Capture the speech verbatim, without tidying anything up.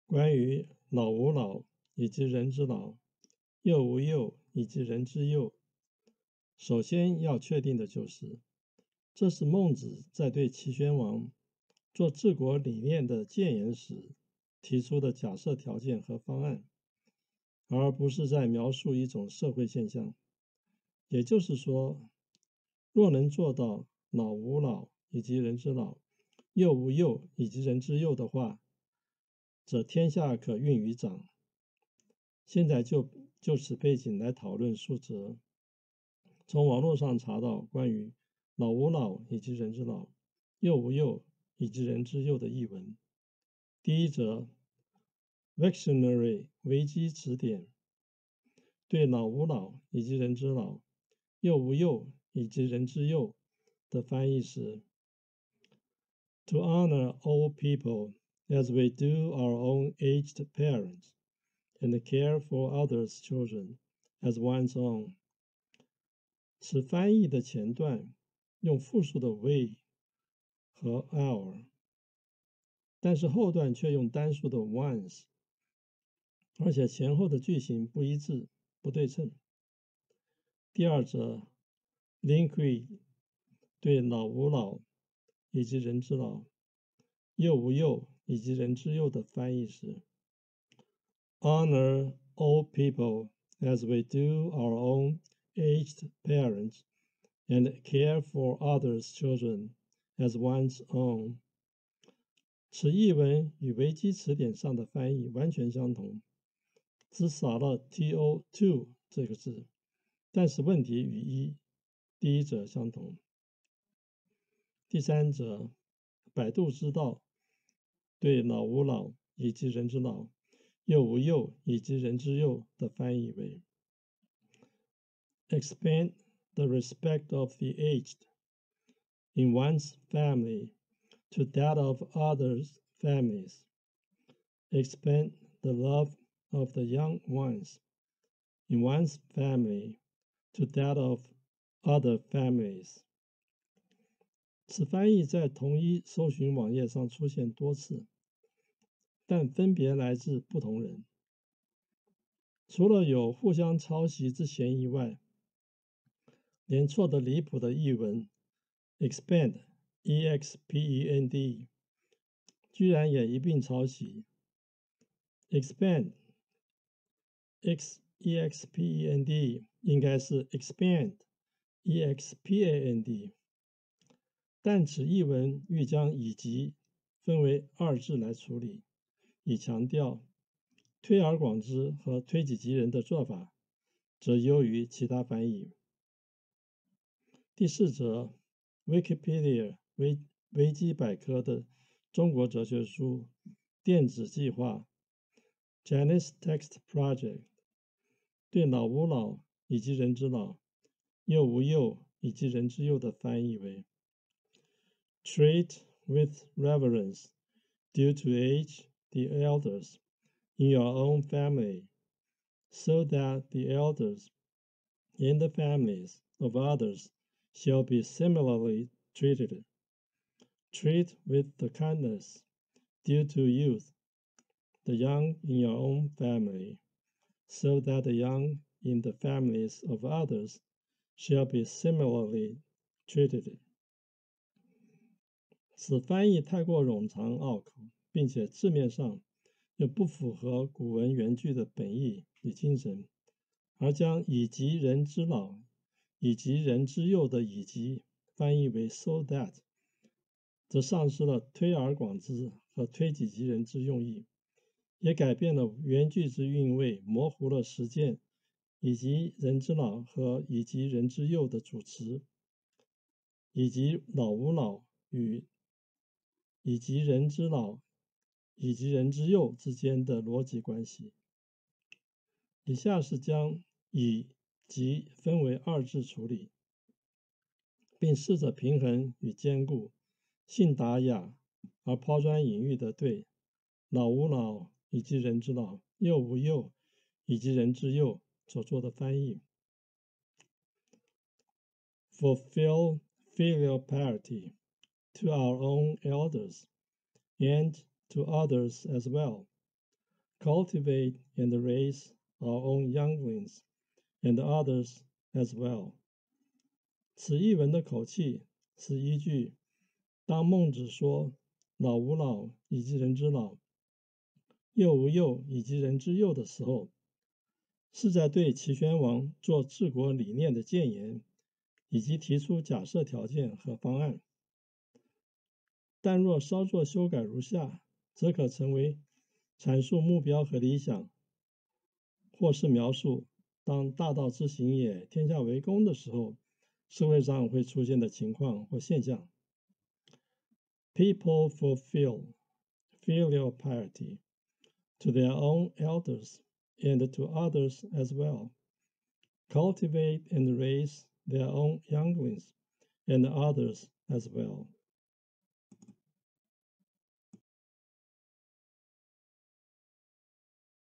关于老吾老以及人之老，幼吾幼以及人之幼，首先要确定的就是，这是孟子在对齐宣王做治国理念的谏言时提出的假设条件和方案，而不是在描述一种社会现象。也就是说，若能做到老吾老以及人之老，幼吾幼以及人之幼的话，则天下可运于掌。现在就就此背景来讨论数则。从网络上查到关于老吾老以及人之老，幼吾幼以及人之幼的译文。第一则 Wiktionary 维基词典对老吾老以及人之老，幼吾幼以及人之幼的翻译是 To honor old people as we do our own aged parents, and care for others' children as one's own。此翻译的前段用复数的 we 和 our， 但是后段却用单数的 ones， 而且前后的句型不一致、不对称。第二则 Linky 对老吾老以及人之老，幼吾幼以及人之幼的翻译是 Honor old people as we do our own aged parents, and care for others' children as one's own。 此译文与维基词典上的翻译完全相同，只少了 to to 这个字，但是问题与一第一者相同。第三者，百度知道对老吾老以及人之老，幼吾幼以及人之幼的翻译为 Expand the respect of the aged in one's family to that of others' families. Expand the love of the young ones in one's family to that of other families。 此翻译在同一搜寻网页上出现多次，但分别来自不同人。除了有互相抄袭之嫌疑外，连错得离谱的译文 expand e x p e n d 居然也一并抄袭。expand x e x p e n d 应该是 expand e x p a n d， 但此译文欲将以及分为二字来处理，以强调推而广之和推己及人的做法则优于其他翻译。第四则 Wikipedia 维维基百科的中国哲学书电子计划 Chinese Text Project 对老吾老以及人之老，幼吾幼以及人之幼的翻译为 Treat with reverence due to age the elders in your own family, so that the elders in the families of others shall be similarly treated. Treat with the kindness due to youth the young in your own family, so that the young in the families of others shall be similarly treated。 此翻译太过冗长拗口，并且字面上又不符合古文原句的本意与精神，而将以及人之老以及人之幼的以及翻译为 so that， 则丧失了推而广之和推己及人之用意，也改变了原句之韵味，模糊了实践以及人之老和以及人之幼的主词，以及老吾老与以及人之老以及人之幼之间的逻辑关系。以下是将以及分为二字处理，并试着平衡与兼顾信达雅而抛砖引玉的对老吾老以及人之老，幼吾幼以及人之幼所做的翻译。Fulfill filial piety to our own elders and to others as well, cultivate and raise our own younglings and others as well。此一文的口气是依据当孟子说老吾老以及人之老，幼吾幼以及人之幼的时候，是在对齐宣王做治国理念的谏言，以及提出假设条件和方案。但若稍作修改如下，则可成为阐述目标和理想，或是描述当大道之行也，天下为公的时候，社会上会出现的情况或现象。People fulfill filial piety to their own elders and to others as well, cultivate and raise their own younglings and others as well.